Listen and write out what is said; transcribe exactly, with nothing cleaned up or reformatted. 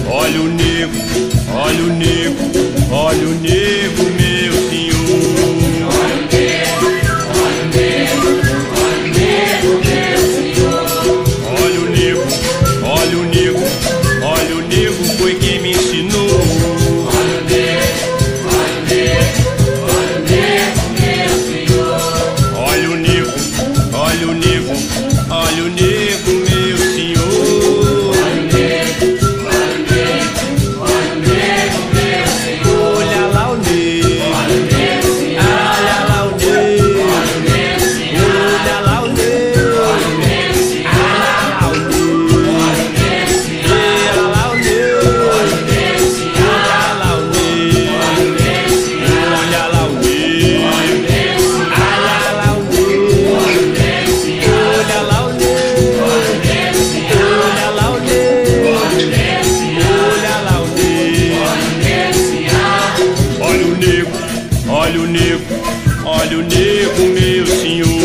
Olha o nego, olha o nego, olha o nego, meu senhor. Olha o nego, olha o nego, olha o nego, meu senhor. Olha o nego, olha o nego, olha o nego, foi quem me ensinou. Olha o nego, olha o nego, olha o nego, meu senhor. Olha o nego, olha o nego, olha o nego, meu senhor. Olha o nego, olha o nego, olha o nego, meu senhor. Olha lá o nego, Olha o nego, senhor. olha lá o nego, Olha o nego, senhor. olha lá o nego, Olha o nego, senhor. olha lá o nego, Olha o nego, senhor. olha lá o nego, Olha o nego, senhor. olha lá o nego, Olha o nego, senhor. olha lá o nego, Olha o nego, senhor. olha lá o nego, Olha o nego, senhor. olha lá o nego, Olha o nego, senhor. olha lá o nego, Olha o nego, senhor. olha lá o nego. Olha o nego, senhor. Olha o nego, olha o nego, olha o nego, meu senhor.